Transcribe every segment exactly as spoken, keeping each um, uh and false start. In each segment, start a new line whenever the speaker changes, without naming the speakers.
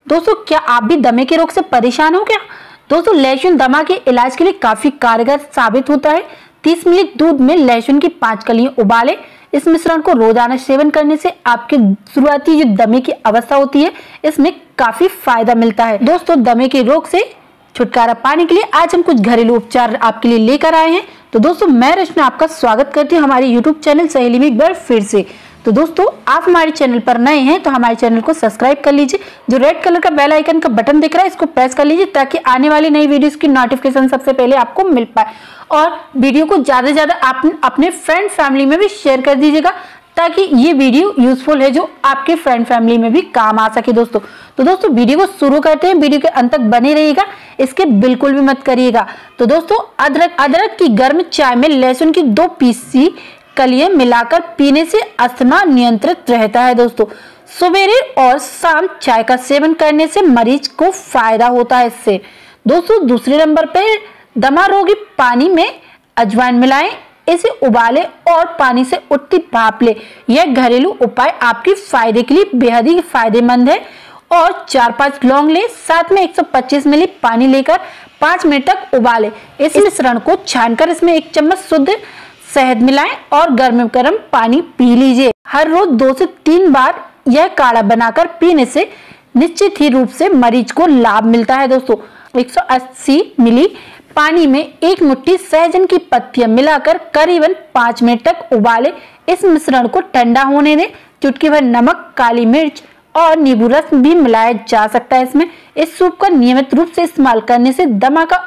दोस्तों क्या आप भी दमे के रोग से परेशान हो क्या? दोस्तों लहसुन दमा के इलाज के लिए काफी कारगर साबित होता है। तीस मिली दूध में लहसुन की पांच कलियां उबालें। इस मिश्रण को रोजाना सेवन करने से आपके शुरुआती जो दमे की अवस्था होती है इसमें काफी फायदा मिलता है। दोस्तों दमे के रोग से छुटकारा पाने के लिए आज हम कुछ घरेलू उपचार आपके लिए लेकर आए हैं। तो दोस्तों मैं रचना आपका स्वागत करती हूँ हमारे यूट्यूब चैनल सहेली में एक बार फिर से। तो दोस्तों आप हमारे चैनल पर नए हैं तो हमारे चैनल को सब्सक्राइब कर लीजिए। जो रेड कलर का बेल आइकन का बटन दिख रहा है इसको प्रेस कर लीजिए ताकि आने वाली नई वीडियोस की नोटिफिकेशन सबसे पहले आपको मिल पाए। और वीडियो को ज्यादा से ज्यादा आप अपने फ्रेंड फैमिली में भी शेयर कर दीजिएगा ताकि ये वीडियो यूजफुल है जो आपके फ्रेंड फैमिली में भी काम आ सके। दोस्तों तो दोस्तों वीडियो को शुरू करते हैं। वीडियो के अंत तक बने रहिएगा, इसके बिल्कुल भी मत करिएगा। तो दोस्तों अदरक अदरक की गर्म चाय में लहसुन की दो पीसी कलियां मिलाकर पीने से अस्थमा नियंत्रित रहता है। दोस्तों सवेरे और शाम चाय का सेवन करने से मरीज को फायदा होता है इससे। दोस्तों दूसरे नंबर पे दमा रोगी पानी में अजवाइन मिलाएं, इसे उबाले और पानी से उठती भाप ले। यह घरेलू उपाय आपके फायदे के लिए बेहद ही फायदेमंद है। और चार पांच लौंग ले, साथ में एक सौ पच्चीस मिली पानी लेकर पांच मिनट तक उबाले। इस मिश्रण को छानकर इसमें एक चम्मच शुद्ध शहद मिलाएं और गर्म गर्म पानी पी लीजिए। हर रोज दो से तीन बार यह काढ़ा बनाकर पीने से निश्चित ही रूप से मरीज को लाभ मिलता है। दोस्तों एक सौ अस्सी मिली पानी में एक मुट्ठी सहजन की पत्तियां मिलाकर करीबन पांच मिनट तक उबाले। इस मिश्रण को ठंडा होने दें। चुटकी भर नमक, काली मिर्च और नींबू रस भी मिलाया जा सकता है इसमें। इस सूप का नियमित रूप से इस्तेमाल करने से दमा का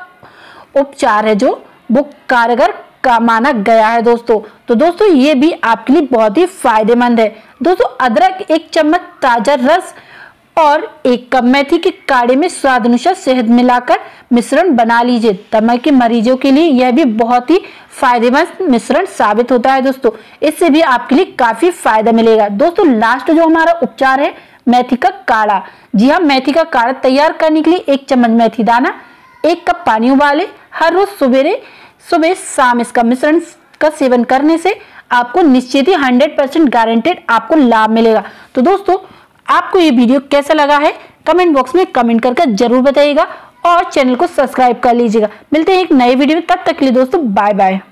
उपचार है जो वो कारगर का माना गया है। दोस्तों तो दोस्तों ये भी आपके लिए बहुत ही फायदेमंद है। दोस्तों अदरक एक चम्मच, ताजा रस और एक कप मेथी के काढ़े में स्वाद अनुसार शहद मिलाकर मिश्रण बना लीजिए। दमा के मरीजों के लिए यह भी बहुत ही फायदेमंद मिश्रण साबित होता है। दोस्तों इससे भी आपके लिए काफी फायदा मिलेगा। दोस्तों लास्ट जो हमारा उपचार है मेथी का काढ़ा। जी हाँ, मेथी का काढ़ा तैयार करने के लिए एक चम्मच मेथी दाना, एक कप पानी उबाले। हर रोज सवेरे सुबह शाम इसका मिश्रण का सेवन करने से आपको निश्चित ही हंड्रेड परसेंट गारंटेड आपको लाभ मिलेगा। तो दोस्तों आपको ये वीडियो कैसा लगा है कमेंट बॉक्स में कमेंट करके जरूर बताइएगा और चैनल को सब्सक्राइब कर लीजिएगा। मिलते हैं एक नए वीडियो में, तब तक के लिए दोस्तों बाय बाय।